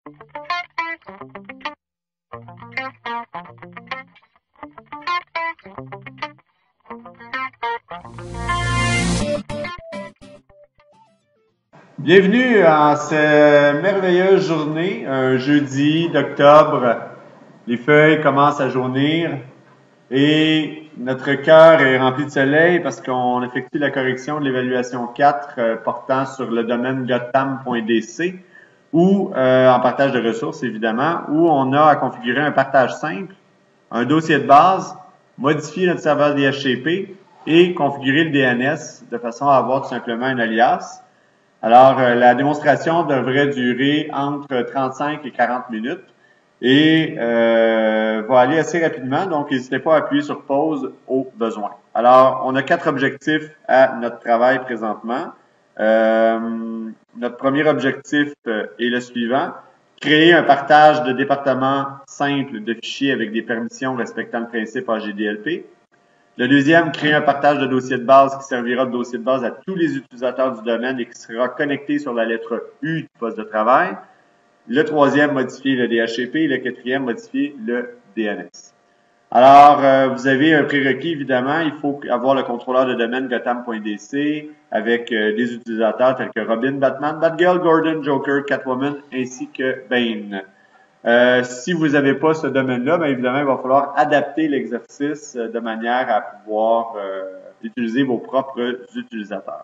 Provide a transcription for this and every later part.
Bienvenue en cette merveilleuse journée, un jeudi d'octobre. Les feuilles commencent à jaunir et notre cœur est rempli de soleil parce qu'on effectue la correction de l'évaluation 4 portant sur le domaine gotham.dc ou en partage de ressources évidemment, où on a à configurer un partage simple, un dossier de base, modifier notre serveur DHCP et configurer le DNS de façon à avoir tout simplement un alias. Alors, la démonstration devrait durer entre 35 et 40 minutes et va aller assez rapidement, donc n'hésitez pas à appuyer sur pause au besoin. Alors, on a 4 objectifs à notre travail présentement. Notre premier objectif est le suivant: créer un partage de département simple de fichiers avec des permissions respectant le principe AGDLP. Le deuxième, créer un partage de dossier de base qui servira de dossier de base à tous les utilisateurs du domaine et qui sera connecté sur la lettre U du poste de travail. Le troisième, modifier le DHCP. Et le quatrième, modifier le DNS. Alors, vous avez un prérequis, évidemment. Il faut avoir le contrôleur de domaine gotham.dc avec des utilisateurs tels que Robin, Batman, Batgirl, Gordon, Joker, Catwoman ainsi que Bane. Si vous n'avez pas ce domaine-là, bien évidemment, il va falloir adapter l'exercice de manière à pouvoir utiliser vos propres utilisateurs.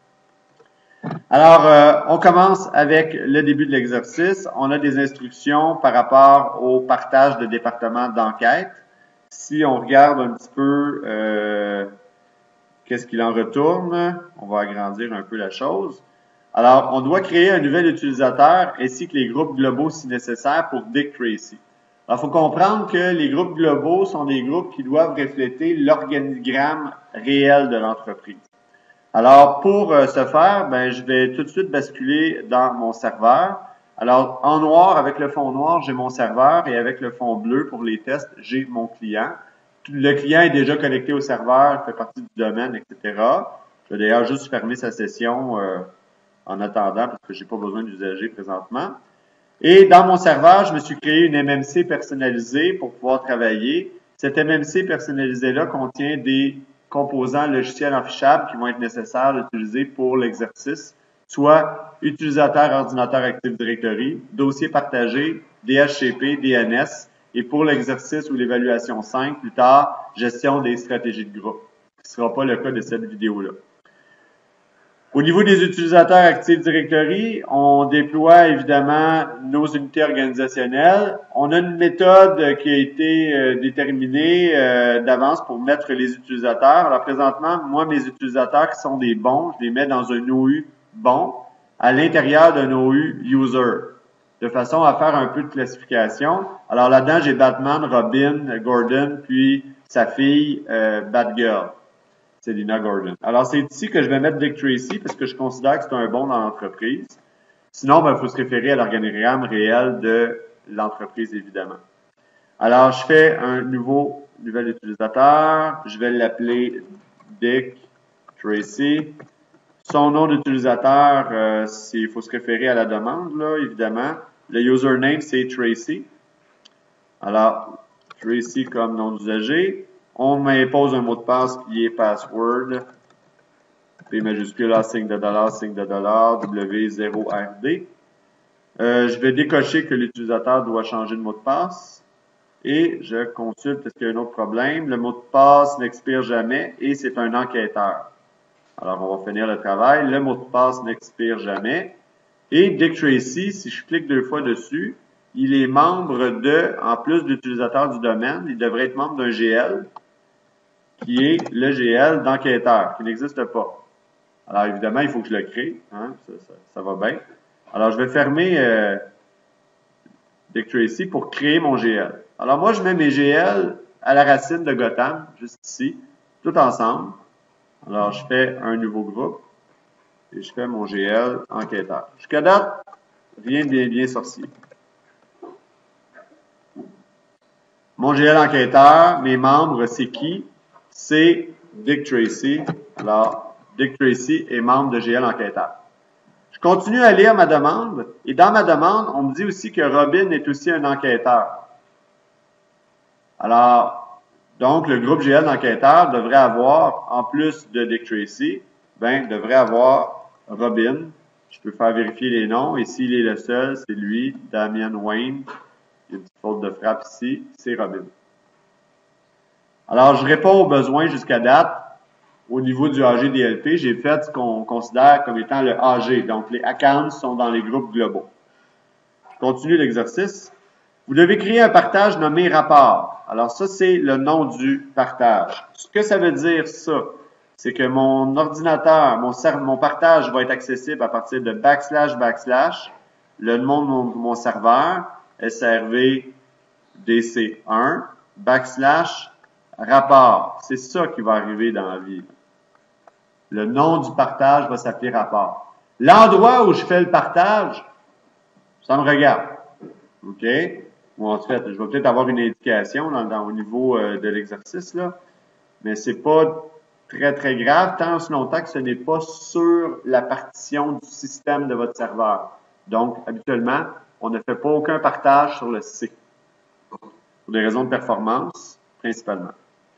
Alors, on commence avec le début de l'exercice. On a des instructions par rapport au partage de département d'enquête. Si on regarde un petit peu qu'est-ce qu'il en retourne, on va agrandir un peu la chose. Alors, on doit créer un nouvel utilisateur ainsi que les groupes globaux si nécessaire pour Dick Tracy. Alors, il faut comprendre que les groupes globaux sont des groupes qui doivent refléter l'organigramme réel de l'entreprise. Alors, pour ce faire, ben, je vais tout de suite basculer dans mon serveur. Alors, en noir, avec le fond noir, j'ai mon serveur et avec le fond bleu pour les tests, j'ai mon client. Le client est déjà connecté au serveur, fait partie du domaine, etc. Je vais d'ailleurs juste fermer sa session en attendant parce que j'ai pas besoin d'usager présentement. Et dans mon serveur, je me suis créé une MMC personnalisée pour pouvoir travailler. Cette MMC personnalisée-là contient des composants logiciels affichables qui vont être nécessaires d'utiliser pour l'exercice, soit utilisateur ordinateur Active Directory, dossier partagé, DHCP, DNS, et pour l'exercice ou l'évaluation 5, plus tard, gestion des stratégies de groupe, ce ne sera pas le cas de cette vidéo-là. Au niveau des utilisateurs Active Directory, on déploie évidemment nos unités organisationnelles. On a une méthode qui a été déterminée d'avance pour mettre les utilisateurs. Alors présentement, moi, mes utilisateurs qui sont des bons, je les mets dans un OU bon à l'intérieur d'un OU user, de façon à faire un peu de classification. Alors là-dedans, j'ai Batman, Robin, Gordon, puis sa fille Batgirl. Selina Gordon. Alors, c'est ici que je vais mettre Dick Tracy parce que je considère que c'est un bon dans l'entreprise. Sinon, ben, il faut se référer à l'organigramme réel de l'entreprise, évidemment. Alors, je fais un nouvel utilisateur. Je vais l'appeler Dick Tracy. Son nom d'utilisateur, il faut se référer à la demande, là, évidemment. Le username, c'est Tracy. Alors, Tracy comme nom d'usager. On m'impose un mot de passe qui est password, P majuscule A, signe de dollar, W0RD. Je vais décocher que l'utilisateur doit changer de mot de passe. Et je consulte est-ce qu'il y a un autre problème. Le mot de passe n'expire jamais et c'est un enquêteur. Alors, on va finir le travail. Le mot de passe n'expire jamais. Et Dick Tracy, si je clique 2 fois dessus, il est membre de, en plus d'utilisateur du domaine, il devrait être membre d'un GL, qui est le GL d'enquêteur, qui n'existe pas. Alors, évidemment, il faut que je le crée. Hein, ça va bien. Alors, je vais fermer Dick Tracy pour créer mon GL. Alors, moi, je mets mes GL à la racine de Gotham, juste ici, tout ensemble. Alors, je fais un nouveau groupe et je fais mon GL enquêteur. Jusqu'à date, rien de bien sorcier. Mon GL enquêteur, mes membres, c'est qui? C'est Dick Tracy. Alors, Dick Tracy est membre de GL enquêteur. Je Je continue à lire ma demande, et dans ma demande, on me dit aussi que Robin est aussi un enquêteur. Alors, donc, le groupe GL d'enquêteurs devrait avoir, en plus de Dick Tracy, devrait avoir Robin. Je peux faire vérifier les noms. Et s'il est le seul, c'est lui, Damien Wayne. Il y a une petite faute de frappe ici, c'est Robin. Alors, je réponds aux besoins jusqu'à date. Au niveau du AG-DLP, j'ai fait ce qu'on considère comme étant le AG. Donc, les accounts sont dans les groupes globaux. Je continue l'exercice. Vous devez créer un partage nommé rapport. Alors, ça, c'est le nom du partage. Ce que ça veut dire, ça, c'est que mon ordinateur, mon partage va être accessible à partir de // le nom de mon serveur, SRV DC1, / rapport. C'est ça qui va arriver dans la vie. Le nom du partage va s'appeler rapport. L'endroit où je fais le partage, ça me regarde. OK? Ou en fait, je vais peut-être avoir une indication au niveau de l'exercice, là. Mais c'est pas très, très grave tant aussi longtemps que ce n'est pas sur la partition du système de votre serveur. Donc, habituellement, on ne fait pas aucun partage sur le C. Pour des raisons de performance, principalement.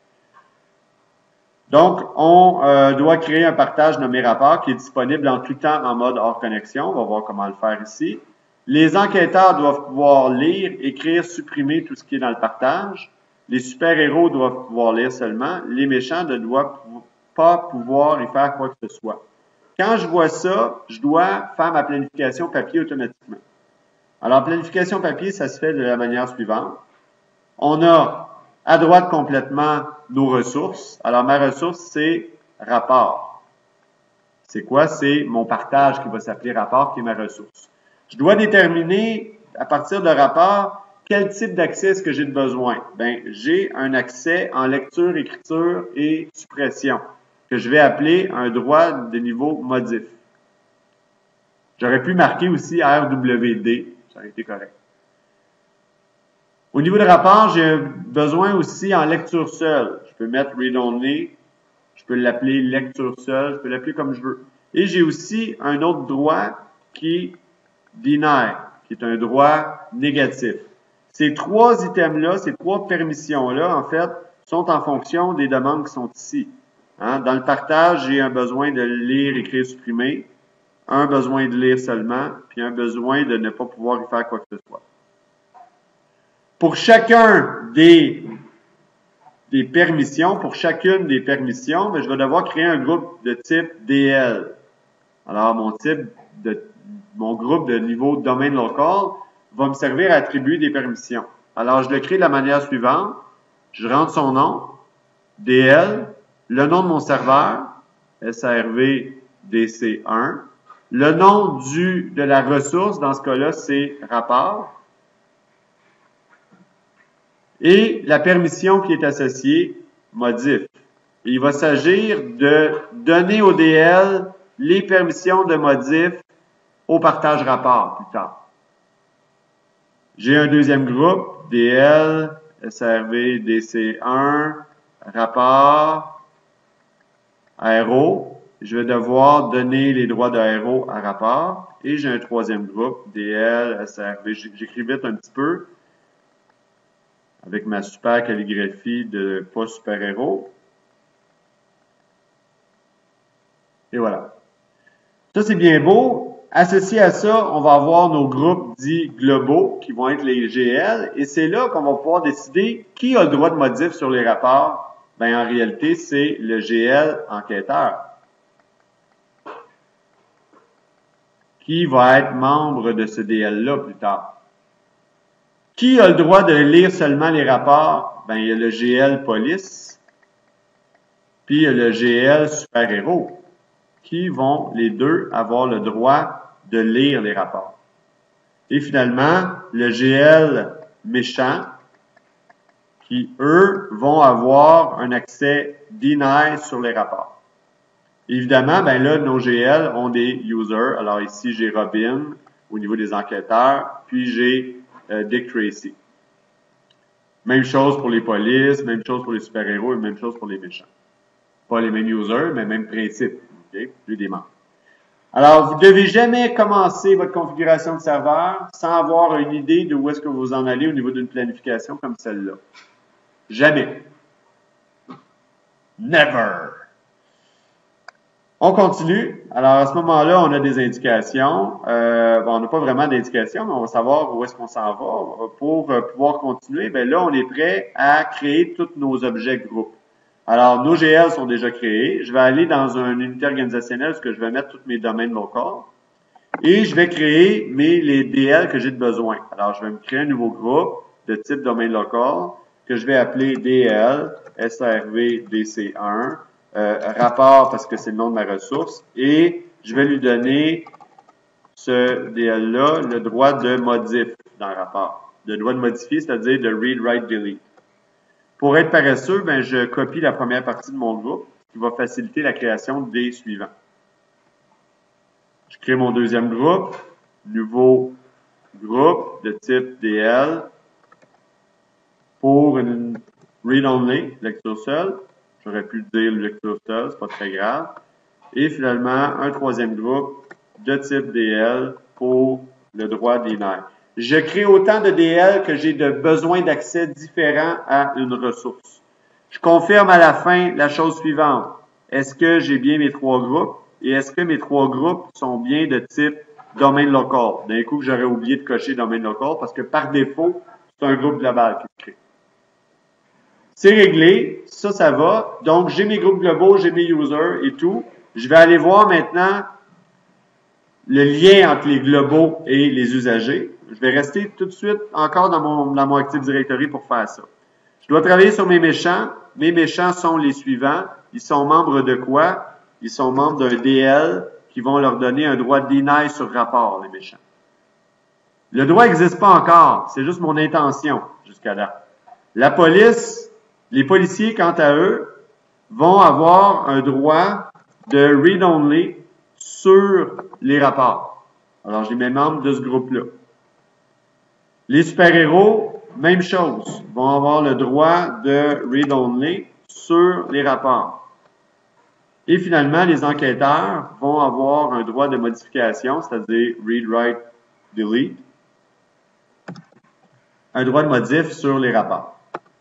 Donc, on doit créer un partage nommé rapport qui est disponible en tout temps en mode hors connexion. On va voir comment le faire ici. Les enquêteurs doivent pouvoir lire, écrire, supprimer tout ce qui est dans le partage. Les super-héros doivent pouvoir lire seulement. Les méchants ne doivent pas pouvoir y faire quoi que ce soit. Quand je vois ça, je dois faire ma planification papier automatiquement. Alors, planification papier, ça se fait de la manière suivante. On a à droite complètement nos ressources. Alors, ma ressource, c'est rapport. C'est quoi? C'est mon partage qui va s'appeler rapport, qui est ma ressource. Je dois déterminer, à partir de rapport, quel type d'accès est-ce que j'ai de besoin. J'ai un accès en lecture, écriture et suppression, que je vais appeler un droit de niveau modif. J'aurais pu marquer aussi RWD, ça aurait été correct. Au niveau de rapport, j'ai besoin aussi en lecture seule. Je peux mettre read only, je peux l'appeler lecture seule, je peux l'appeler comme je veux. Et j'ai aussi un autre droit qui est deny, qui est un droit négatif. Ces trois items-là, ces trois permissions-là, en fait, sont en fonction des demandes qui sont ici. Dans le partage, j'ai un besoin de lire, écrire, supprimer, un besoin de lire seulement, puis un besoin de ne pas pouvoir y faire quoi que ce soit. Pour chacun des permissions, pour chacune des permissions, je vais devoir créer un groupe de type DL. Alors, mon groupe de niveau domain local va me servir à attribuer des permissions. Alors, je le crée de la manière suivante. Je rentre son nom, DL, le nom de mon serveur, SRV DC1, le nom de la ressource, dans ce cas-là, c'est rapport, et la permission qui est associée, modif. Et il va s'agir de donner au DL les permissions de modif au partage rapport plus tard. J'ai un deuxième groupe, DL, SRV, DC1, rapport, aéro. Je vais devoir donner les droits d'aéro à rapport. Et j'ai un troisième groupe, DL, SRV. J'écris vite un petit peu avec ma super calligraphie de pas super-héros. Et voilà. Ça, c'est bien beau. Associé à ça, on va avoir nos groupes dits globaux, qui vont être les GL, et c'est là qu'on va pouvoir décider qui a le droit de modif sur les rapports. En réalité, c'est le GL enquêteur, qui va être membre de ce DL-là plus tard. Qui a le droit de lire seulement les rapports? Il y a le GL police, puis il y a le GL super-héros, qui vont, les deux, avoir le droit de lire les rapports. Et finalement, le GL méchant, qui, eux, vont avoir un accès deny sur les rapports. Évidemment, là, nos GL ont des users. Alors ici, j'ai Robin au niveau des enquêteurs, puis j'ai Dick Tracy. Même chose pour les polices, même chose pour les super-héros et même chose pour les méchants. Pas les mêmes users, mais même principe. Okay? J'ai des membres. Alors, vous ne devez jamais commencer votre configuration de serveur sans avoir une idée de où est-ce que vous en allez au niveau d'une planification comme celle-là. Jamais. Never. On continue. Alors, à ce moment-là, on a des indications. On n'a pas vraiment d'indications, mais on va savoir où est-ce qu'on s'en va. Pour pouvoir continuer, bien là, on est prêt à créer tous nos objets groupes. Alors, nos GL sont déjà créés. Je vais aller dans une unité organisationnelle où je vais mettre tous mes domaines locaux. Et je vais créer les DL que j'ai de besoin. Alors, je vais me créer un nouveau groupe de type domaine local que je vais appeler DL, SRV, DC1, rapport parce que c'est le nom de ma ressource. Et je vais lui donner ce DL-là le droit de modif dans le rapport. Le droit de modifier, c'est-à-dire de read, write, delete. Pour être paresseux, ben, je copie la première partie de mon groupe qui va faciliter la création des suivants. Je crée mon deuxième groupe, nouveau groupe de type DL pour une read-only, lecture seule. J'aurais pu dire lecture seule, c'est pas très grave. Et finalement, un troisième groupe de type DL pour le droit deny. Je crée autant de DL que j'ai de besoins d'accès différents à une ressource. Je confirme à la fin la chose suivante. Est-ce que j'ai bien mes trois groupes? Et est-ce que mes trois groupes sont bien de type domaine local? D'un coup, j'aurais oublié de cocher domaine local parce que par défaut, c'est un groupe global qui se crée. C'est réglé, ça va. Donc, j'ai mes groupes globaux, j'ai mes users et tout. Je vais aller voir maintenant le lien entre les globaux et les usagers. Je vais rester tout de suite encore dans mon Active Directory pour faire ça. Je dois travailler sur mes méchants. Mes méchants sont les suivants. Ils sont membres de quoi? Ils sont membres d'un DL qui vont leur donner un droit de deny sur rapport, les méchants. Le droit n'existe pas encore. C'est juste mon intention jusqu'à là. La police, les policiers, quant à eux, vont avoir un droit de read-only sur les rapports. Alors, j'ai mes membres de ce groupe-là. Les super-héros, même chose, vont avoir le droit de read-only sur les rapports. Et finalement, les enquêteurs vont avoir un droit de modification, c'est-à-dire read, write, delete, un droit de modif sur les rapports.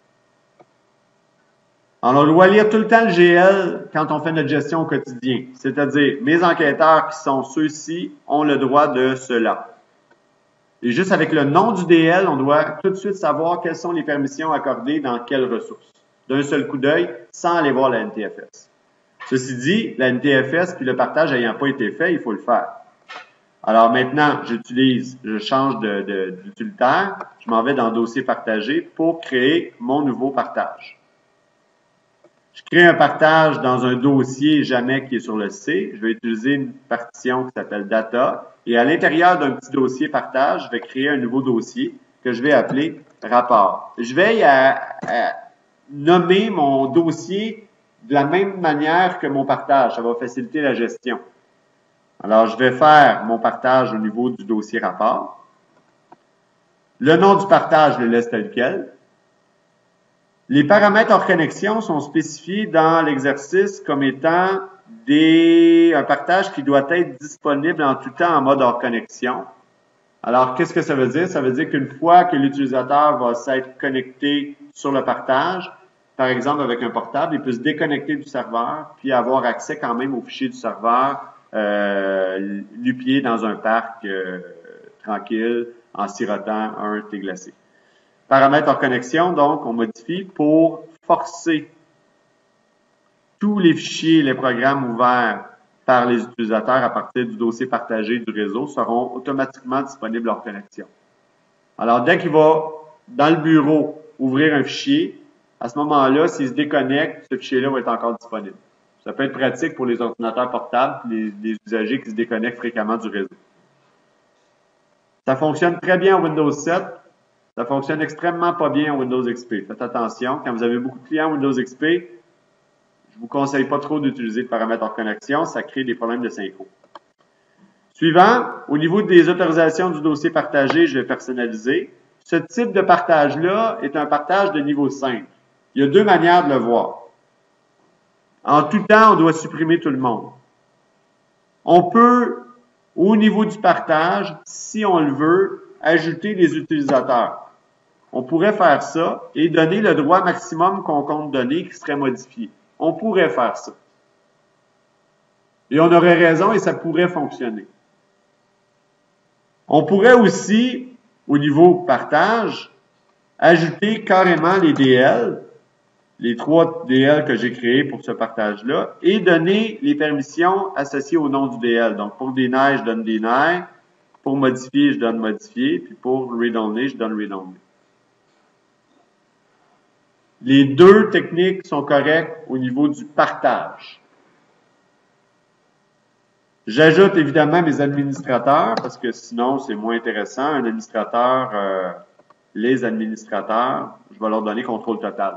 Alors, on doit lire tout le temps le GL quand on fait notre gestion au quotidien. C'est-à-dire, mes enquêteurs qui sont ceux-ci ont le droit de cela. Et juste avec le nom du DL, on doit tout de suite savoir quelles sont les permissions accordées dans quelle ressource. D'un seul coup d'œil, sans aller voir la NTFS. Ceci dit, la NTFS puis le partage n'ayant pas été fait, il faut le faire. Alors maintenant, je change d'utilitaire, je m'en vais dans Dossier partagé pour créer mon nouveau partage. Je crée un partage dans un dossier jamais qui est sur le C. Je vais utiliser une partition qui s'appelle Data. Et à l'intérieur d'un petit dossier partage, je vais créer un nouveau dossier que je vais appeler Rapport. Je vais nommer mon dossier de la même manière que mon partage. Ça va faciliter la gestion. Alors, je vais faire mon partage au niveau du dossier Rapport. Le nom du partage, je le laisse tel quel. Les paramètres hors connexion sont spécifiés dans l'exercice comme étant un partage qui doit être disponible en tout temps en mode hors connexion. Alors, qu'est-ce que ça veut dire? Ça veut dire qu'une fois que l'utilisateur va s'être connecté sur le partage, par exemple avec un portable, il peut se déconnecter du serveur puis avoir accès quand même aux fichiers du serveur, nu-pied dans un parc tranquille, en sirotant un thé glacé. Paramètres hors connexion, donc, on modifie pour forcer tous les fichiers, les programmes ouverts par les utilisateurs à partir du dossier partagé du réseau seront automatiquement disponibles hors connexion. Alors, dès qu'il va, dans le bureau, ouvrir un fichier, à ce moment-là, s'il se déconnecte, ce fichier-là va être encore disponible. Ça peut être pratique pour les ordinateurs portables, les usagers qui se déconnectent fréquemment du réseau. Ça fonctionne très bien en Windows 7. Ça fonctionne extrêmement pas bien en Windows XP. Faites attention, quand vous avez beaucoup de clients Windows XP, je vous conseille pas trop d'utiliser le paramètre hors connexion, ça crée des problèmes de synchro. Suivant, au niveau des autorisations du dossier partagé, je vais personnaliser. Ce type de partage-là est un partage de niveau 5. Il y a deux manières de le voir. En tout temps, on doit supprimer tout le monde. On peut, au niveau du partage, si on le veut, ajouter les utilisateurs. On pourrait faire ça et donner le droit maximum qu'on compte donner qui serait modifié. On pourrait faire ça. Et on aurait raison et ça pourrait fonctionner. On pourrait aussi, au niveau partage, ajouter carrément les DL, les 3 DL que j'ai créés pour ce partage-là, et donner les permissions associées au nom du DL. Donc, pour deny, je donne deny. Pour modifier, je donne modifier. Puis pour read-only, je donne read-only. Les deux techniques sont correctes au niveau du partage. J'ajoute évidemment mes administrateurs, parce que sinon, c'est moins intéressant. Un administrateur, les administrateurs, je vais leur donner contrôle total.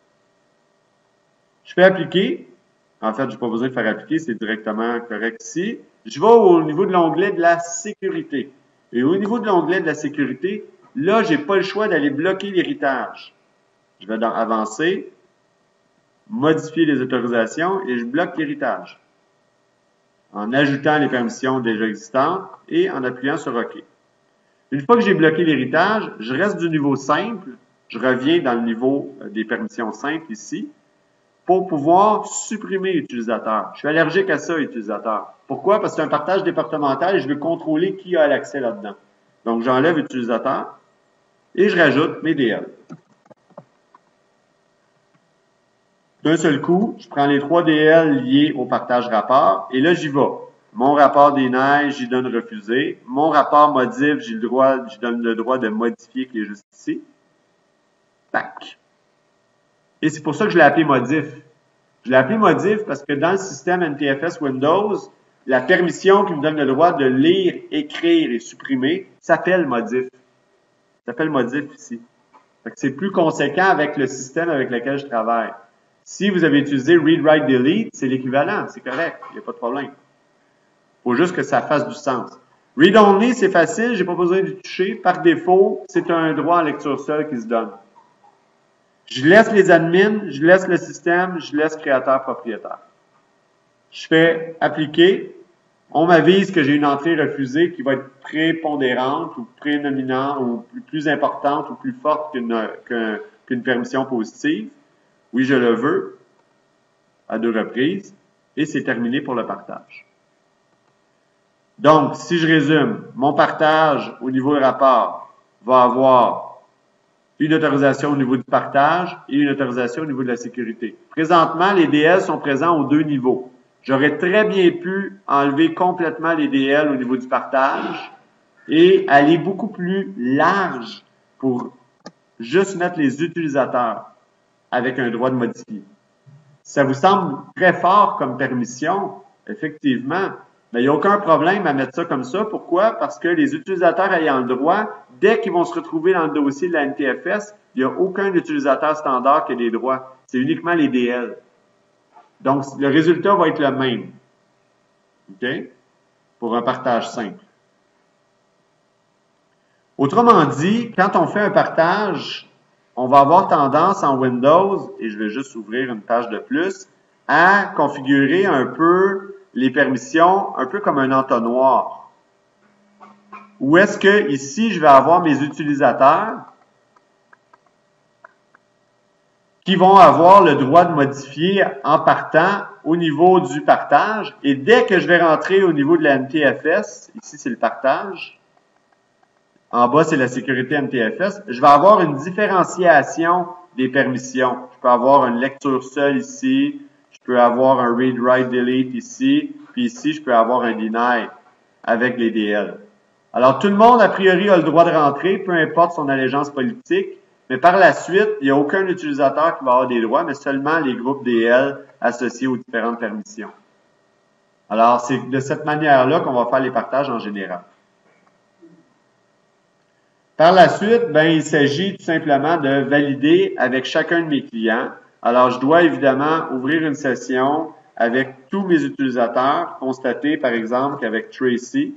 Je fais appliquer. En fait, je n'ai pas besoin de faire appliquer, c'est directement correct ici. Je vais au niveau de l'onglet de la sécurité. Et au niveau de l'onglet de la sécurité, là, j'ai pas le choix d'aller bloquer l'héritage. Je vais dans Avancer, modifier les autorisations et je bloque l'héritage. En ajoutant les permissions déjà existantes et en appuyant sur OK. Une fois que j'ai bloqué l'héritage, je reste du niveau simple. Je reviens dans le niveau des permissions simples ici pour pouvoir supprimer l'utilisateur. Je suis allergique à ça, utilisateur. Pourquoi? Parce que c'est un partage départemental et je veux contrôler qui a l'accès là-dedans. Donc, j'enlève utilisateur et je rajoute mes DL. D'un seul coup, je prends les 3 DL liés au partage rapport et là, j'y vais. Mon rapport des neiges, j'y donne refuser. Mon rapport modif, j'y donne le droit de modifier qui est juste ici. Tac. Et c'est pour ça que je l'ai appelé modif. Je l'ai appelé modif parce que dans le système NTFS Windows, la permission qui me donne le droit de lire, écrire et supprimer s'appelle modif. Ça s'appelle modif ici. C'est plus conséquent avec le système avec lequel je travaille. Si vous avez utilisé read, write, delete, c'est l'équivalent, c'est correct, il n'y a pas de problème. Il faut juste que ça fasse du sens. Read only, c'est facile, j'ai pas besoin de toucher. Par défaut, c'est un droit en lecture seule qui se donne. Je laisse les admins, je laisse le système, je laisse créateur-propriétaire. Je fais appliquer. On m'avise que j'ai une entrée refusée qui va être prépondérante ou prénominante ou plus importante ou plus forte qu'une permission positive. Oui, je le veux, à 2 reprises, et c'est terminé pour le partage. Donc, si je résume, mon partage au niveau du rapport va avoir une autorisation au niveau du partage et une autorisation au niveau de la sécurité. Présentement, les DL sont présents aux 2 niveaux. J'aurais très bien pu enlever complètement les DL au niveau du partage et aller beaucoup plus large pour juste mettre les utilisateurs avec un droit de modifier. Ça vous semble très fort comme permission, effectivement, mais il n'y a aucun problème à mettre ça comme ça. Pourquoi? Parce que les utilisateurs ayant le droit, dès qu'ils vont se retrouver dans le dossier de la NTFS, il n'y a aucun utilisateur standard qui a des droits. C'est uniquement les DL. Donc, le résultat va être le même. OK? Pour un partage simple. Autrement dit, quand on fait un partage, on va avoir tendance en Windows, et je vais juste ouvrir une page de plus, à configurer un peu les permissions, un peu comme un entonnoir. Où est-ce que ici, je vais avoir mes utilisateurs qui vont avoir le droit de modifier en partant au niveau du partage. Et dès que je vais rentrer au niveau de la NTFS, ici c'est le partage, en bas c'est la sécurité NTFS, je vais avoir une différenciation des permissions. Je peux avoir une lecture seule ici, je peux avoir un read, write, delete ici, puis ici je peux avoir un deny avec les DL. Alors tout le monde a priori a le droit de rentrer, peu importe son allégeance politique. Mais par la suite, il n'y a aucun utilisateur qui va avoir des droits, mais seulement les groupes DL associés aux différentes permissions. Alors, c'est de cette manière-là qu'on va faire les partages en général. Par la suite, il s'agit tout simplement de valider avec chacun de mes clients. Alors, je dois évidemment ouvrir une session avec tous mes utilisateurs, constater par exemple qu'avec Tracy,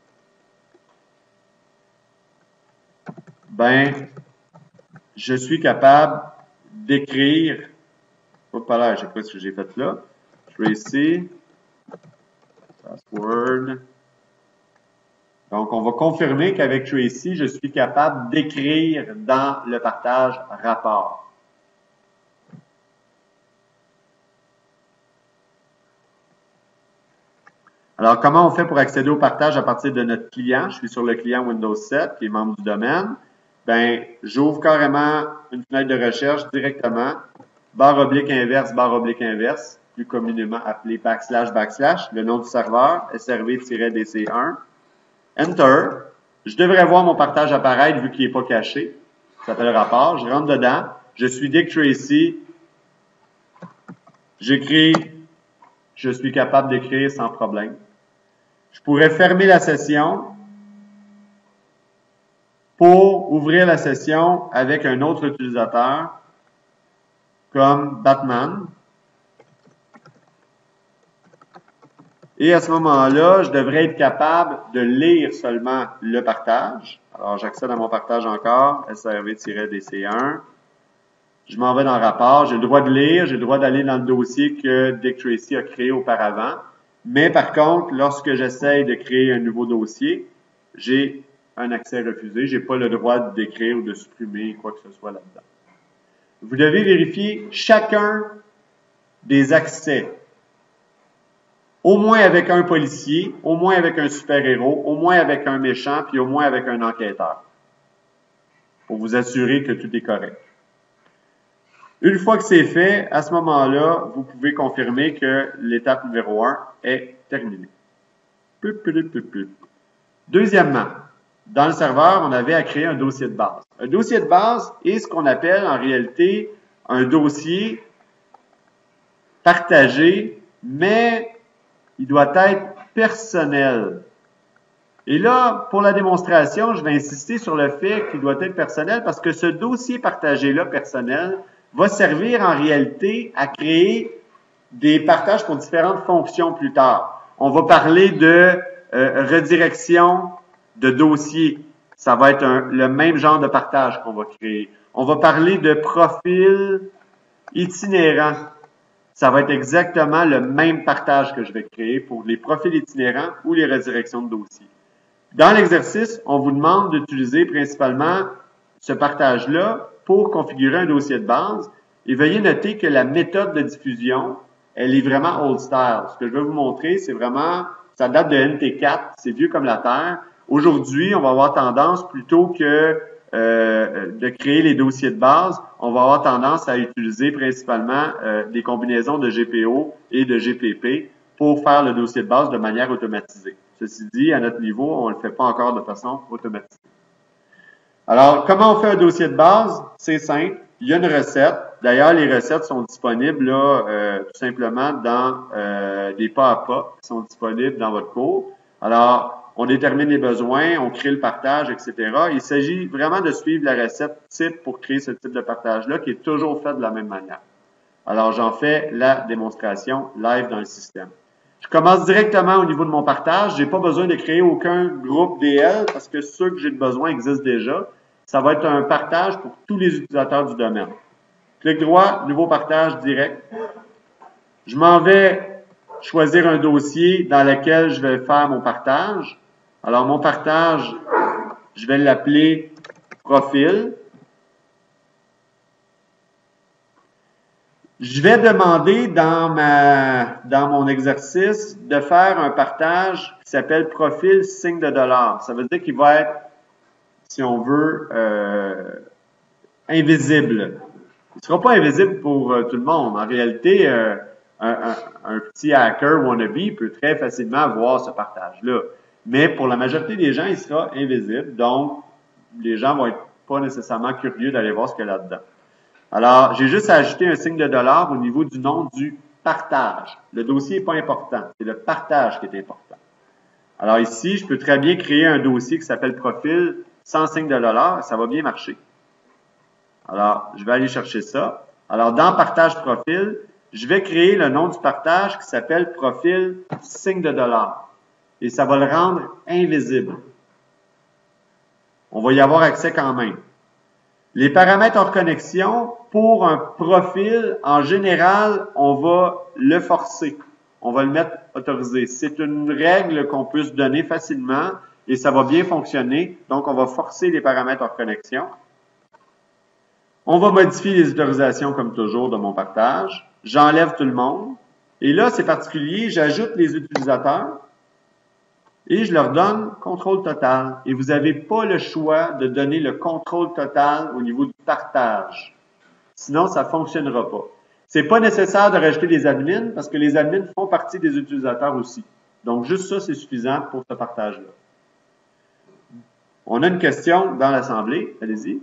je suis capable d'écrire, je sais pas ce que j'ai fait là, Tracy, Password. Donc, on va confirmer qu'avec Tracy, je suis capable d'écrire dans le partage rapport. Alors, comment on fait pour accéder au partage à partir de notre client? Je suis sur le client Windows 7, qui est membre du domaine. Ben, j'ouvre carrément une fenêtre de recherche directement, /inverse, plus communément appelé //, le nom du serveur, SRV-DC1. Enter. Je devrais voir mon partage apparaître vu qu'il n'est pas caché. Ça s'appelle rapport. Je rentre dedans. Je suis Dick Tracy. J'écris. Je suis capable d'écrire sans problème. Je pourrais fermer la session pour ouvrir la session avec un autre utilisateur comme Batman. Et à ce moment-là, je devrais être capable de lire seulement le partage. Alors, j'accède à mon partage encore, SRV-DC1. Je m'en vais dans le rapport. J'ai le droit de lire, j'ai le droit d'aller dans le dossier que Dick Tracy a créé auparavant. Mais par contre, lorsque j'essaye de créer un nouveau dossier, j'ai un accès refusé. J'ai pas le droit d'écrire ou de supprimer quoi que ce soit là-dedans. Vous devez vérifier chacun des accès. Au moins avec un policier, au moins avec un super-héros, au moins avec un méchant, puis au moins avec un enquêteur. Pour vous assurer que tout est correct. Une fois que c'est fait, à ce moment-là, vous pouvez confirmer que l'étape numéro 1 est terminée. Deuxièmement, dans le serveur, on avait à créer un dossier de base. Un dossier de base est ce qu'on appelle en réalité un dossier partagé, mais il doit être personnel. Et là, pour la démonstration, je vais insister sur le fait qu'il doit être personnel parce que ce dossier partagé-là, personnel, va servir en réalité à créer des partages pour différentes fonctions plus tard. On va parler de redirection de dossier. Ça va être le même genre de partage qu'on va créer. On va parler de profil itinérant. Ça va être exactement le même partage que je vais créer pour les profils itinérants ou les redirections de dossier. Dans l'exercice, on vous demande d'utiliser principalement ce partage-là pour configurer un dossier de base. Et veuillez noter que la méthode de diffusion, elle est vraiment old style. Ce que je vais vous montrer, c'est vraiment, ça date de NT4, c'est vieux comme la terre. Aujourd'hui, on va avoir tendance, plutôt que de créer les dossiers de base, on va avoir tendance à utiliser principalement des combinaisons de GPO et de GPP pour faire le dossier de base de manière automatisée. Ceci dit, à notre niveau, on ne le fait pas encore de façon automatisée. Alors, comment on fait un dossier de base? C'est simple. Il y a une recette. D'ailleurs, les recettes sont disponibles là, tout simplement dans des pas à pas qui sont disponibles dans votre cours. Alors, on détermine les besoins, on crée le partage, etc. Il s'agit vraiment de suivre la recette type pour créer ce type de partage-là qui est toujours fait de la même manière. Alors, j'en fais la démonstration live dans le système. Je commence directement au niveau de mon partage. J'ai pas besoin de créer aucun groupe DL parce que ceux que j'ai besoin existent déjà. Ça va être un partage pour tous les utilisateurs du domaine. Clic droit, nouveau partage direct. Je m'en vais choisir un dossier dans lequel je vais faire mon partage. Alors, mon partage, je vais l'appeler profil. Je vais demander dans mon exercice de faire un partage qui s'appelle profil signe de $. Ça veut dire qu'il va être, si on veut, invisible. Il ne sera pas invisible pour tout le monde. En réalité, un petit hacker wannabe peut très facilement voir ce partage-là. Mais pour la majorité des gens, il sera invisible. Donc, les gens vont être pas nécessairement curieux d'aller voir ce qu'il y a là-dedans. Alors, j'ai juste à ajouter un signe de $. Au niveau du nom du partage. Le dossier n'est pas important. C'est le partage qui est important. Alors ici, je peux très bien créer un dossier qui s'appelle profil sans signe de $. Ça va bien marcher. Alors, je vais aller chercher ça. Alors, dans partage profil, je vais créer le nom du partage qui s'appelle profil signe de $. Et ça va le rendre invisible. On va y avoir accès quand même. Les paramètres hors connexion, pour un profil, en général, on va le forcer. on va le mettre autorisé. C'est une règle qu'on peut se donner facilement et ça va bien fonctionner. Donc, on va forcer les paramètres hors connexion. On va modifier les autorisations comme toujours de mon partage. J'enlève tout le monde. Et là, c'est particulier, j'ajoute les utilisateurs et je leur donne contrôle total. Et vous n'avez pas le choix de donner le contrôle total au niveau du partage. Sinon, ça ne fonctionnera pas. C'est pas nécessaire de rajouter des admins parce que les admins font partie des utilisateurs aussi. Donc, juste ça, c'est suffisant pour ce partage-là. On a une question dans l'Assemblée. Allez-y.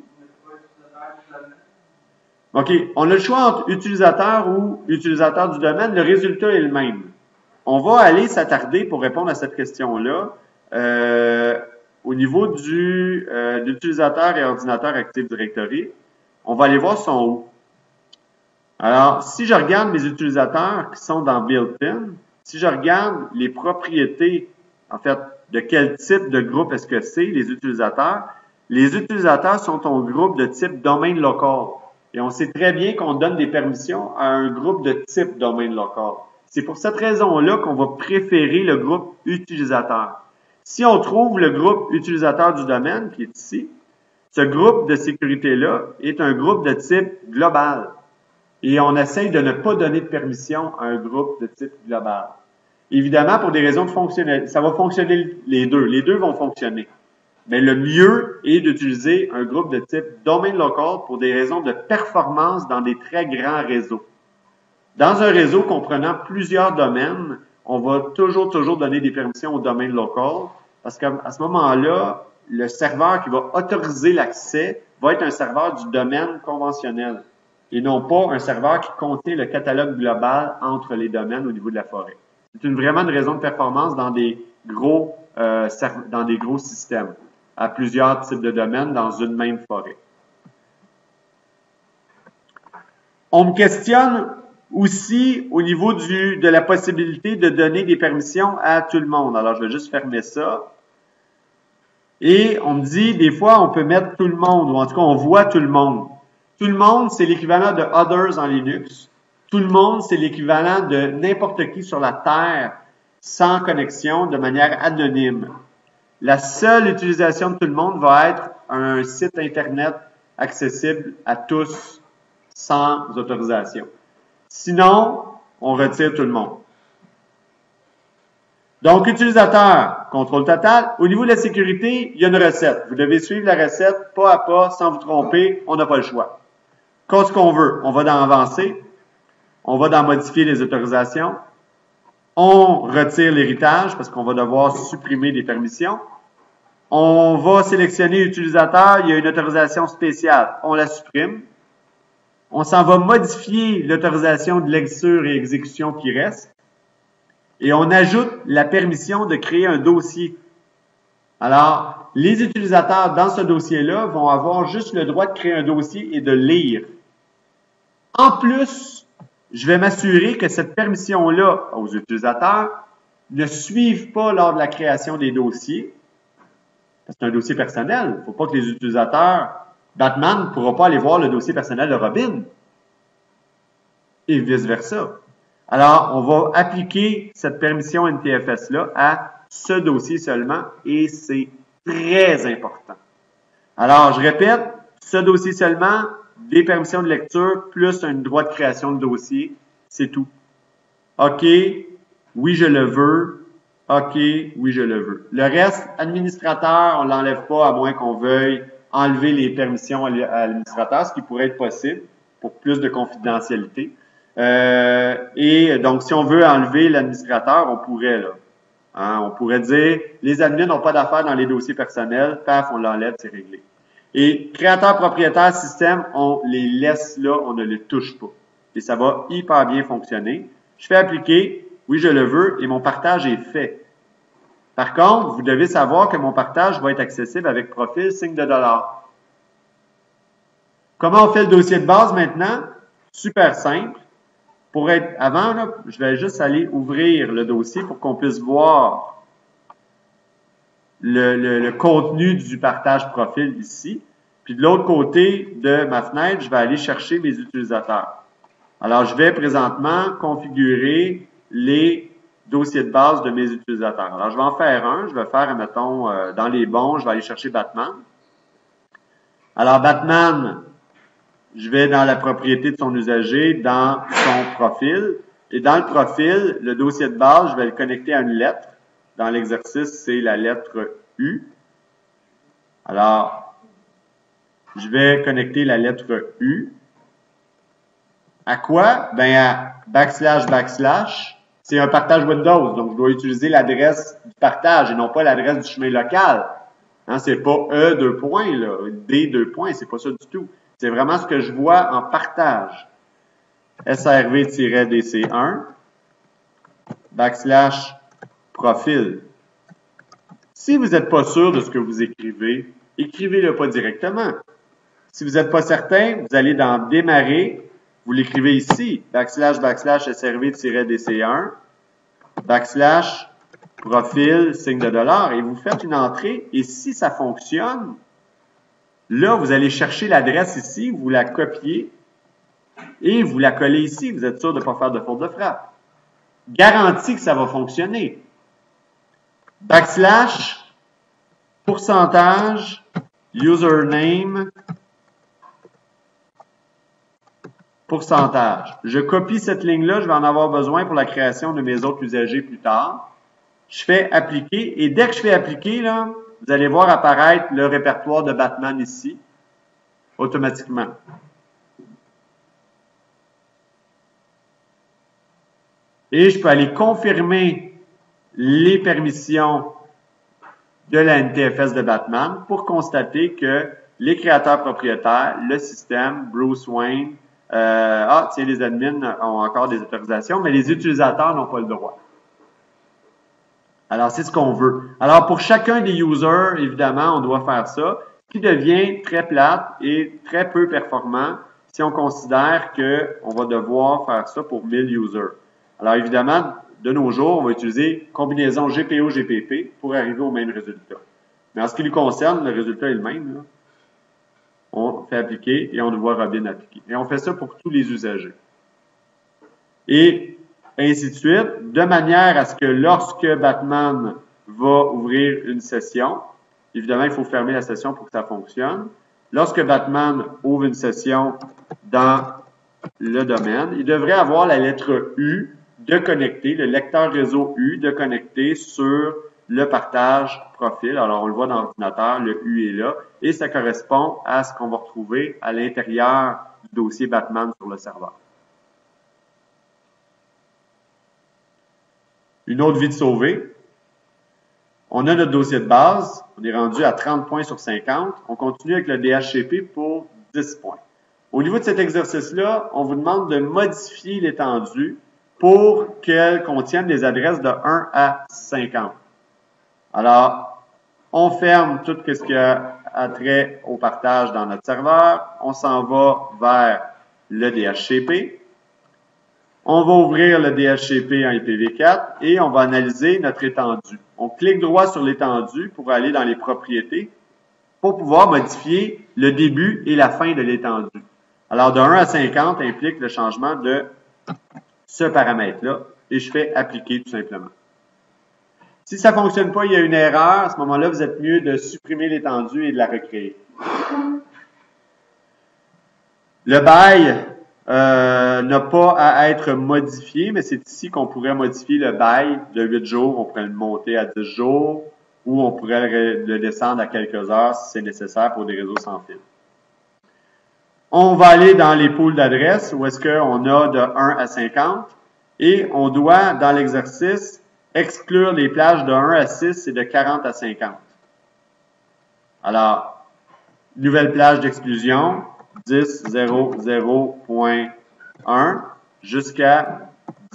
OK. On a le choix entre utilisateur ou utilisateur du domaine. Le résultat est le même. On va aller s'attarder pour répondre à cette question-là au niveau du d'utilisateur et ordinateur Active Directory. On va aller voir son où. Alors, si je regarde mes utilisateurs qui sont dans Built-in, si je regarde les propriétés, en fait, de quel type de groupe est-ce que c'est, les utilisateurs sont un groupe de type domaine local. Et on sait très bien qu'on donne des permissions à un groupe de type domaine local. C'est pour cette raison-là qu'on va préférer le groupe utilisateur. Si on trouve le groupe utilisateur du domaine, qui est ici, ce groupe de sécurité-là est un groupe de type global. Et on essaye de ne pas donner de permission à un groupe de type global. Évidemment, pour des raisons de fonctionnalité, ça va fonctionner les deux. Les deux vont fonctionner. Mais le mieux est d'utiliser un groupe de type domaine local pour des raisons de performance dans des très grands réseaux. Dans un réseau comprenant plusieurs domaines, on va toujours donner des permissions au domaine local parce qu'à ce moment-là, le serveur qui va autoriser l'accès va être un serveur du domaine conventionnel et non pas un serveur qui contient le catalogue global entre les domaines au niveau de la forêt. C'est vraiment une raison de performance dans des gros systèmes, à plusieurs types de domaines dans une même forêt. On me questionne aussi au niveau de la possibilité de donner des permissions à tout le monde. Alors, je vais juste fermer ça. Et on me dit, des fois, on peut mettre tout le monde, ou en tout cas, on voit tout le monde. Tout le monde, c'est l'équivalent de Others en Linux. Tout le monde, c'est l'équivalent de n'importe qui sur la Terre sans connexion, de manière anonyme. La seule utilisation de tout le monde va être un site Internet accessible à tous sans autorisation. Sinon, on retire tout le monde. Donc, utilisateur, contrôle total. Au niveau de la sécurité, il y a une recette. Vous devez suivre la recette pas à pas, sans vous tromper. On n'a pas le choix. Qu'est-ce qu'on veut? On va dans Avancer. On va dans Modifier les autorisations. On retire l'héritage parce qu'on va devoir supprimer des permissions. On va sélectionner utilisateur. Il y a une autorisation spéciale. On la supprime. On s'en va modifier l'autorisation de lecture et exécution qui reste. Et on ajoute la permission de créer un dossier. Alors, les utilisateurs dans ce dossier-là vont avoir juste le droit de créer un dossier et de lire. En plus, je vais m'assurer que cette permission-là aux utilisateurs ne suive pas lors de la création des dossiers. C'est un dossier personnel. Il ne faut pas que les utilisateurs... Batman ne pourra pas aller voir le dossier personnel de Robin. Et vice-versa. Alors, on va appliquer cette permission NTFS-là à ce dossier seulement et c'est très important. Alors, je répète, ce dossier seulement, des permissions de lecture plus un droit de création de dossier, c'est tout. OK, oui, je le veux. OK, oui, je le veux. Le reste, administrateur, on ne l'enlève pas à moins qu'on veuille enlever les permissions à l'administrateur, ce qui pourrait être possible pour plus de confidentialité. Et donc, si on veut enlever l'administrateur, on pourrait, là. Hein, on pourrait dire, les admins n'ont pas d'affaires dans les dossiers personnels, paf, on l'enlève, c'est réglé. Et créateur, propriétaire, système, on les laisse là, on ne les touche pas. Et ça va hyper bien fonctionner. Je fais appliquer, oui, je le veux, et mon partage est fait. Par contre, vous devez savoir que mon partage va être accessible avec profil signe de $. Comment on fait le dossier de base maintenant? Super simple. Pour être avant, là, je vais juste aller ouvrir le dossier pour qu'on puisse voir le contenu du partage profil ici. Puis de l'autre côté de ma fenêtre, je vais aller chercher mes utilisateurs. Alors, je vais présentement configurer les dossiers de base de mes utilisateurs. Alors, je vais en faire un. Je vais faire, mettons, dans les bons, je vais aller chercher Batman. Alors, Batman, je vais dans la propriété de son usager, dans son profil. Et dans le profil, le dossier de base, je vais le connecter à une lettre. Dans l'exercice, c'est la lettre U. Alors, je vais connecter la lettre U. À quoi? Ben, à //. C'est un partage Windows, donc je dois utiliser l'adresse du partage et non pas l'adresse du chemin local. Hein, c'est pas E, 2 points, là, D, 2 points, c'est pas ça du tout. C'est vraiment ce que je vois en partage. SRV-DC1, / profil. Si vous n'êtes pas sûr de ce que vous écrivez, écrivez-le pas directement. Si vous n'êtes pas certain, vous allez dans Démarrer, vous l'écrivez ici, / SRV-DC1, / profil, signe de $, et vous faites une entrée, et si ça fonctionne, là, vous allez chercher l'adresse ici, vous la copiez, et vous la collez ici, vous êtes sûr de ne pas faire de faute de frappe. Garantie que ça va fonctionner. / pourcentage, username, pourcentage. Je copie cette ligne-là, je vais en avoir besoin pour la création de mes autres usagers plus tard. Je fais appliquer, et dès que je fais appliquer, là, vous allez voir apparaître le répertoire de Batman ici, automatiquement. Et je peux aller confirmer les permissions de la NTFS de Batman pour constater que les créateurs propriétaires, le système, Bruce Wayne, les admins ont encore des autorisations, mais les utilisateurs n'ont pas le droit. Alors, c'est ce qu'on veut. Alors, pour chacun des users, évidemment, on doit faire ça, ce qui devient très plate et très peu performant si on considère qu'on va devoir faire ça pour 1000 users. Alors, évidemment, de nos jours, on va utiliser combinaison GPO-GPP pour arriver au même résultat. Mais en ce qui nous concerne, le résultat est le même, là. On fait appliquer et on voit Robin appliquer. Et on fait ça pour tous les usagers. Et ainsi de suite, de manière à ce que lorsque Batman va ouvrir une session, évidemment, il faut fermer la session pour que ça fonctionne. Lorsque Batman ouvre une session dans le domaine, il devrait avoir la lettre U de connecter, le lecteur réseau U de connecter sur le partage profil. Alors, on le voit dans l'ordinateur, le U est là, et ça correspond à ce qu'on va retrouver à l'intérieur du dossier Batman sur le serveur. Une autre vie de sauver. On a notre dossier de base, on est rendu à 30 points sur 50. On continue avec le DHCP pour 10 points. Au niveau de cet exercice-là, on vous demande de modifier l'étendue pour qu'elle contienne des adresses de 1 à 50. Alors, on ferme tout ce qui a trait au partage dans notre serveur. On s'en va vers le DHCP. On va ouvrir le DHCP en IPv4 et on va analyser notre étendue. On clique droit sur l'étendue pour aller dans les propriétés pour pouvoir modifier le début et la fin de l'étendue. Alors, de 1 à 50 implique le changement de ce paramètre-là et je fais appliquer tout simplement. Si ça ne fonctionne pas, il y a une erreur, à ce moment-là, vous êtes mieux de supprimer l'étendue et de la recréer. Le bail n'a pas à être modifié, mais c'est ici qu'on pourrait modifier le bail de 8 jours, on pourrait le monter à 10 jours, ou on pourrait le descendre à quelques heures si c'est nécessaire pour des réseaux sans fil. On va aller dans les pools d'adresses, où est-ce qu'on a de 1 à 50, et on doit, dans l'exercice, exclure les plages de 1 à 6 et de 40 à 50. Alors, nouvelle plage d'exclusion, 10.0.0.1 jusqu'à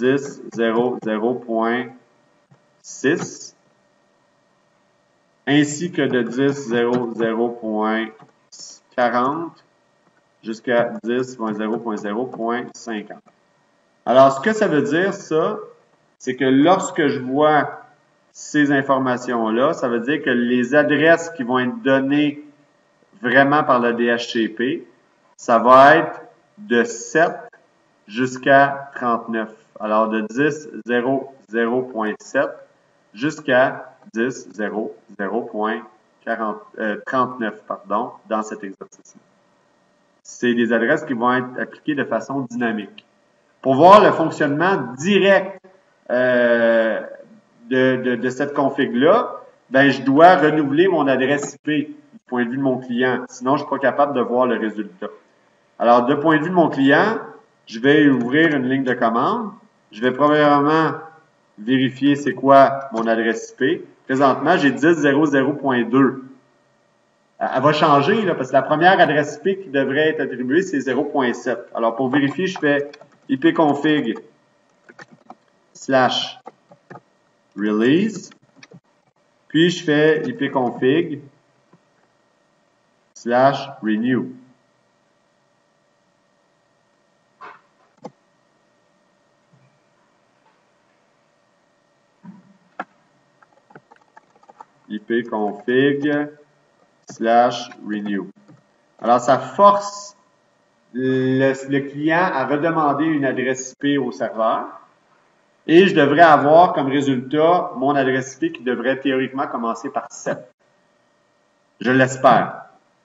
10.0.0.6, ainsi que de 10.0.0.40 jusqu'à 10.0.0.50. Alors, ce que ça veut dire, ça, c'est que lorsque je vois ces informations-là, ça veut dire que les adresses qui vont être données vraiment par le DHCP, ça va être de 7 jusqu'à 39. Alors, de 10.0.0.7 jusqu'à 10.0.0.39, pardon, dans cet exercice-là. C'est des adresses qui vont être appliquées de façon dynamique. Pour voir le fonctionnement direct de cette config-là, ben, je dois renouveler mon adresse IP du point de vue de mon client. Sinon, je ne suis pas capable de voir le résultat. Alors, du point de vue de mon client, je vais ouvrir une ligne de commande. Je vais premièrement vérifier c'est quoi mon adresse IP. Présentement, j'ai 10.0.0.2. Elle va changer, là, parce que la première adresse IP qui devrait être attribuée, c'est 0.7. Alors, pour vérifier, je fais ipconfig/release. Puis, je fais ipconfig/renew. ipconfig/renew. Alors, ça force le client à redemander une adresse IP au serveur. Et je devrais avoir comme résultat mon adresse IP qui devrait théoriquement commencer par 7. Je l'espère.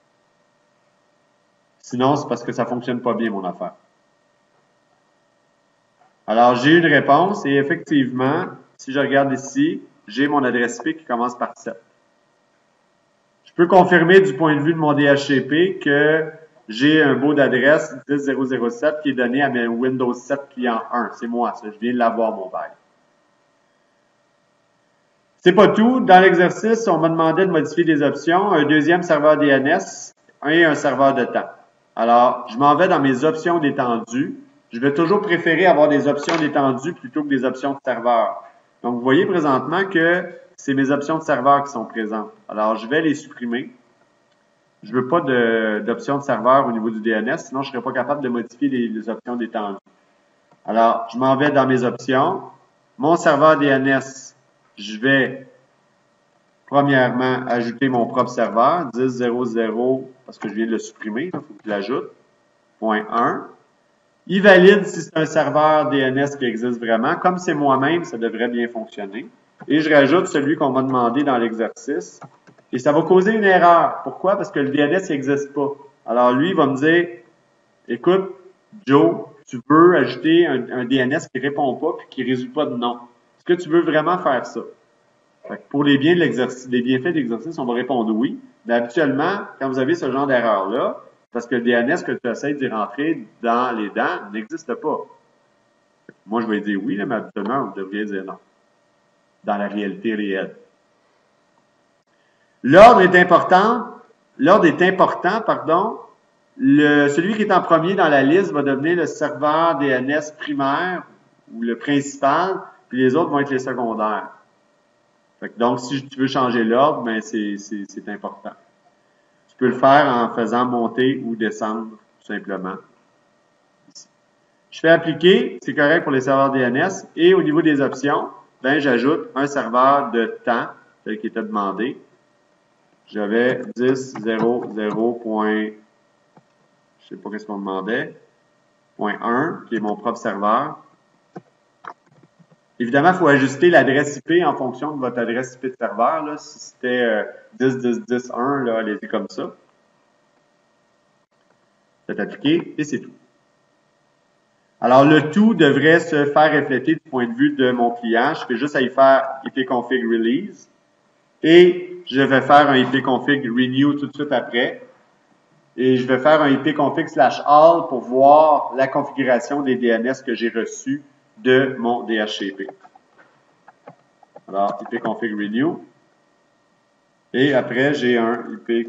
Sinon, c'est parce que ça fonctionne pas bien, mon affaire. Alors, j'ai une réponse et effectivement, si je regarde ici, j'ai mon adresse IP qui commence par 7. Je peux confirmer du point de vue de mon DHCP que j'ai un bout d'adresse 10.0.0.7 qui est donné à mes Windows 7 client 1. C'est moi, ça. Je viens de l'avoir, mon bail. C'est pas tout. Dans l'exercice, on m'a demandé de modifier des options, un deuxième serveur DNS et un serveur de temps. Alors, je m'en vais dans mes options d'étendue. Je vais toujours préférer avoir des options d'étendue plutôt que des options de serveur. Donc, vous voyez présentement que c'est mes options de serveur qui sont présentes. Alors, je vais les supprimer. Je veux pas d'options de serveur au niveau du DNS, sinon je serais pas capable de modifier les options d'étendue. Alors, je m'en vais dans mes options. Mon serveur DNS, je vais premièrement ajouter mon propre serveur, 10.0.0, parce que je viens de le supprimer, il faut que je l'ajoute, .1. Il valide si c'est un serveur DNS qui existe vraiment. Comme c'est moi-même, ça devrait bien fonctionner. Et je rajoute celui qu'on m'a demandé dans l'exercice. Et ça va causer une erreur. Pourquoi? Parce que le DNS n'existe pas. Alors lui, il va me dire, écoute, Joe, tu veux ajouter un DNS qui répond pas et qui ne résout pas de nom. Est-ce que tu veux vraiment faire ça? Fait que pour les bienfaits de l'exercice, on va répondre oui. Mais habituellement, quand vous avez ce genre d'erreur-là, parce que le DNS que tu essaies d'y rentrer dans les dents n'existe pas. Moi, je vais dire oui, là, mais habituellement, vous devriez dire non. Dans la réalité réelle. L'ordre est important, pardon. Celui qui est en premier dans la liste va devenir le serveur DNS primaire ou le principal, puis les autres vont être les secondaires. Donc, si tu veux changer l'ordre, ben c'est important. Tu peux le faire en faisant monter ou descendre, tout simplement. Ici. Je fais appliquer, c'est correct pour les serveurs DNS, et au niveau des options, ben j'ajoute un serveur de temps, tel qu'il était demandé. J'avais 10.0.0. Je sais pas qu'est-ce qu'on demandait. .1, qui est mon propre serveur. Évidemment, il faut ajuster l'adresse IP en fonction de votre adresse IP de serveur. Là. Si c'était 10.10.10.1, là, elle était comme ça. C'est appliqué et c'est tout. Alors, le tout devrait se faire refléter du point de vue de mon client. Je fais juste à y faire ipconfig release. Et je vais faire un ipconfig renew tout de suite après. Et je vais faire un ipconfig/all pour voir la configuration des DNS que j'ai reçus de mon DHCP. Alors, ipconfig renew. Et après, j'ai un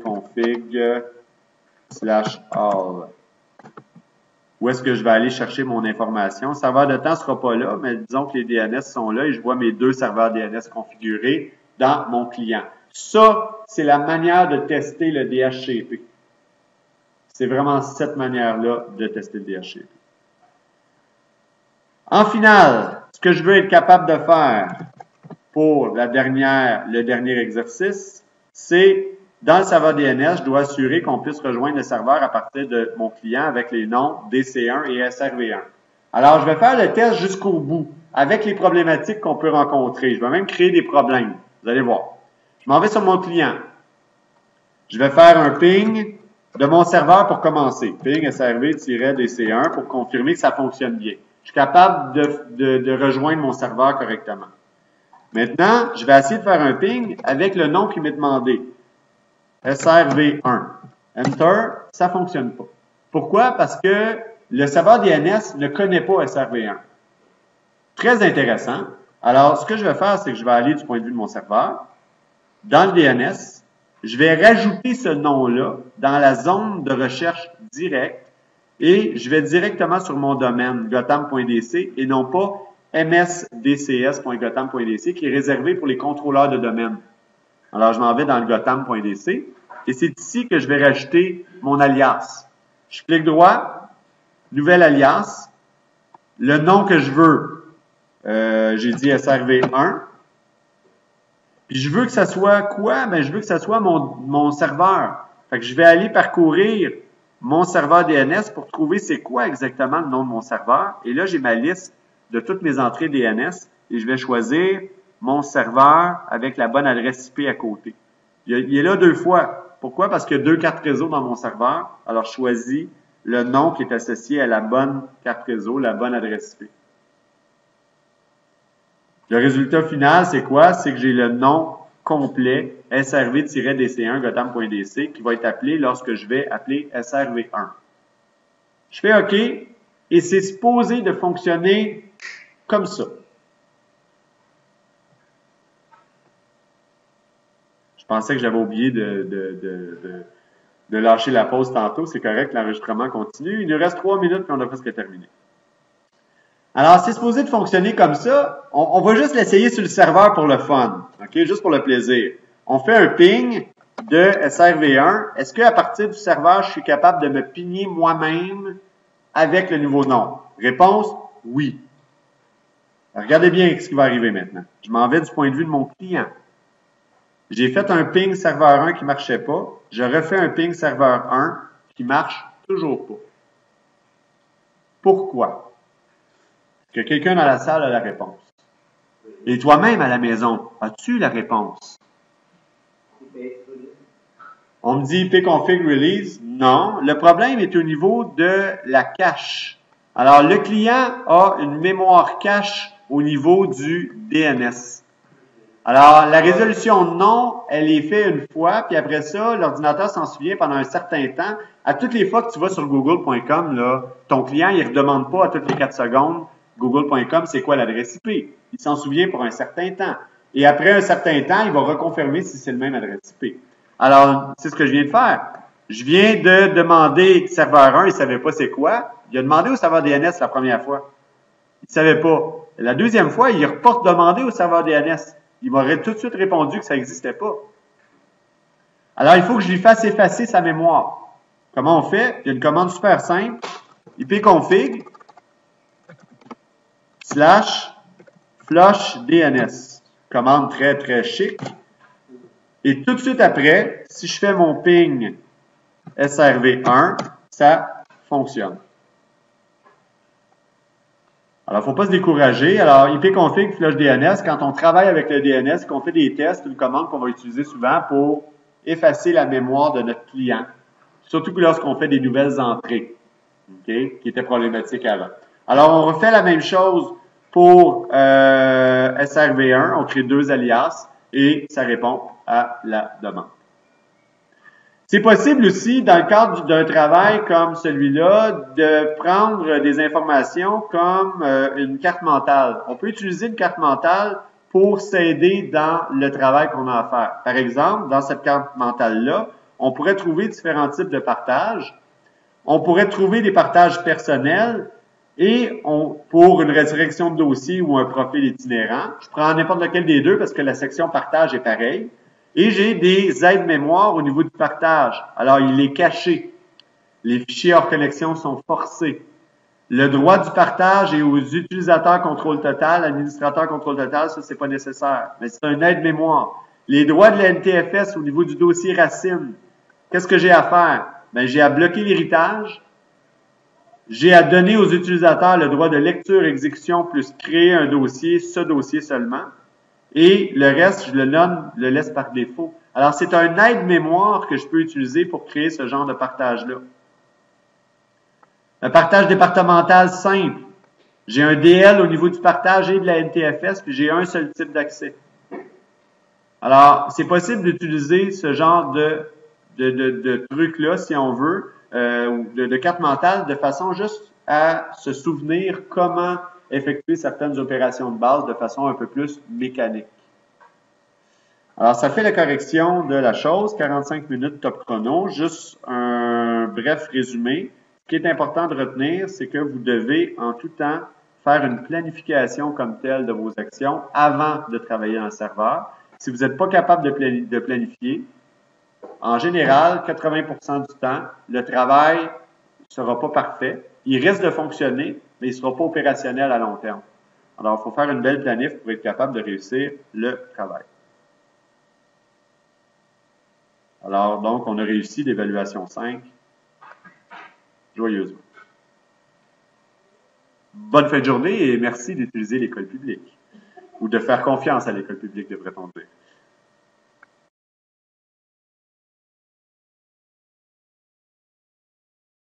ipconfig/all. Où est-ce que je vais aller chercher mon information? Le serveur de temps ne sera pas là, mais disons que les DNS sont là et je vois mes deux serveurs DNS configurés dans mon client. Ça, c'est la manière de tester le DHCP. C'est vraiment cette manière-là de tester le DHCP. En finale, ce que je veux être capable de faire pour le dernier exercice, c'est dans le serveur DNS, je dois assurer qu'on puisse rejoindre le serveur à partir de mon client avec les noms DC1 et SRV1. Alors, je vais faire le test jusqu'au bout, avec les problématiques qu'on peut rencontrer. Je vais même créer des problèmes. Vous allez voir. Je m'en vais sur mon client. Je vais faire un ping de mon serveur pour commencer. Ping SRV-DC1 pour confirmer que ça fonctionne bien. Je suis capable de rejoindre mon serveur correctement. Maintenant, je vais essayer de faire un ping avec le nom qui m'est demandé. SRV1. Enter, ça ne fonctionne pas. Pourquoi? Parce que le serveur DNS ne connaît pas SRV1. Très intéressant. Alors, ce que je vais faire, c'est que je vais aller du point de vue de mon serveur. Dans le DNS, je vais rajouter ce nom-là dans la zone de recherche directe et je vais directement sur mon domaine gotham.dc et non pas msdcs.gotham.dc qui est réservé pour les contrôleurs de domaine. Alors, je m'en vais dans le gotham.dc et c'est ici que je vais rajouter mon alias. Je clique droit, nouvel alias, le nom que je veux, j'ai dit SRV1. Puis je veux que ça soit quoi? Ben, je veux que ça soit mon serveur. Fait que je vais aller parcourir mon serveur DNS pour trouver c'est quoi exactement le nom de mon serveur. Et là, j'ai ma liste de toutes mes entrées DNS et je vais choisir mon serveur avec la bonne adresse IP à côté. Il est là 2 fois. Pourquoi? Parce qu'il y a 2 cartes réseau dans mon serveur. Alors, je choisis le nom qui est associé à la bonne carte réseau, la bonne adresse IP. Le résultat final, c'est quoi? C'est que j'ai le nom complet SRV-DC1 gotham.dc qui va être appelé lorsque je vais appeler SRV1. Je fais OK et c'est supposé de fonctionner comme ça. Je pensais que j'avais oublié de lâcher la pause tantôt. C'est correct, l'enregistrement continue. Il nous reste 3 minutes puis on a presque terminé. Alors, c'est supposé de fonctionner comme ça. On va juste l'essayer sur le serveur pour le fun, ok, juste pour le plaisir. On fait un ping de SRV1. Est-ce qu'à partir du serveur, je suis capable de me pigner moi-même avec le nouveau nom? Réponse, oui. Alors, regardez bien ce qui va arriver maintenant. Je m'en vais du point de vue de mon client. J'ai fait un ping serveur 1 qui ne marchait pas. Je refais un ping serveur 1 qui ne marche toujours pas. Pourquoi? Que quelqu'un dans la salle a la réponse. Et toi-même à la maison, as-tu la réponse? On me dit ipconfig release. Non. Le problème est au niveau de la cache. Alors, le client a une mémoire cache au niveau du DNS. Alors, la résolution non, elle est faite une fois, puis après ça, l'ordinateur s'en souvient pendant un certain temps. À toutes les fois que tu vas sur google.com, là, ton client, il ne redemande pas à toutes les 4 secondes google.com, c'est quoi l'adresse IP. Il s'en souvient pour un certain temps. Et après un certain temps, il va reconfirmer si c'est le même adresse IP. Alors, c'est ce que je viens de faire. Je viens de demander serveur 1, il ne savait pas c'est quoi. Il a demandé au serveur DNS la première fois. Il ne savait pas. La deuxième fois, il reporte demander au serveur DNS. Il m'aurait tout de suite répondu que ça n'existait pas. Alors, il faut que je lui fasse effacer sa mémoire. Comment on fait? Il y a une commande super simple. ipconfig /flush DNS. Commande très, très chic. Et tout de suite après, si je fais mon ping SRV1, ça fonctionne. Alors, il ne faut pas se décourager. Alors, ipconfig flush DNS, quand on travaille avec le DNS, qu'on fait des tests, une commande qu'on va utiliser souvent pour effacer la mémoire de notre client. Surtout que lorsqu'on fait des nouvelles entrées, okay, qui étaient problématiques avant. Alors, on refait la même chose pour SRV1. On crée 2 alias et ça répond à la demande. C'est possible aussi, dans le cadre d'un travail comme celui-là, de prendre des informations comme une carte mentale. On peut utiliser une carte mentale pour s'aider dans le travail qu'on a à faire. Par exemple, dans cette carte mentale-là, on pourrait trouver différents types de partages. On pourrait trouver des partages personnels et pour une résurrection de dossier ou un profil itinérant. Je prends n'importe lequel des deux parce que la section partage est pareille. Et j'ai des aides-mémoire au niveau du partage. Alors, il est caché. Les fichiers hors connexion sont forcés. Le droit du partage est aux utilisateurs contrôle total, administrateurs contrôle total, ça, c'est pas nécessaire. Mais c'est un aide-mémoire. Les droits de la NTFS au niveau du dossier racine. Qu'est-ce que j'ai à faire? Ben, j'ai à bloquer l'héritage. J'ai à donner aux utilisateurs le droit de lecture, exécution, plus créer un dossier, ce dossier seulement. Et le reste, je le laisse par défaut. Alors, c'est un aide-mémoire que je peux utiliser pour créer ce genre de partage-là. Un partage départemental simple. J'ai un DL au niveau du partage et de la NTFS, puis j'ai un seul type d'accès. Alors, c'est possible d'utiliser ce genre de truc-là, si on veut, de carte mentale, de façon juste à se souvenir comment effectuer certaines opérations de base de façon un peu plus mécanique. Alors, ça fait la correction de la chose, 45 minutes top chrono. Juste un bref résumé. Ce qui est important de retenir, c'est que vous devez en tout temps faire une planification comme telle de vos actions avant de travailler dans le serveur. Si vous n'êtes pas capable de planifier, en général, 80% du temps, le travail ne sera pas parfait. Il risque de fonctionner, mais il ne sera pas opérationnel à long terme. Alors, il faut faire une belle planif pour être capable de réussir le travail. Alors, donc, on a réussi l'évaluation 5 joyeusement. Bonne fin de journée et merci d'utiliser l'école publique. Ou de faire confiance à l'école publique, devrait-on dire.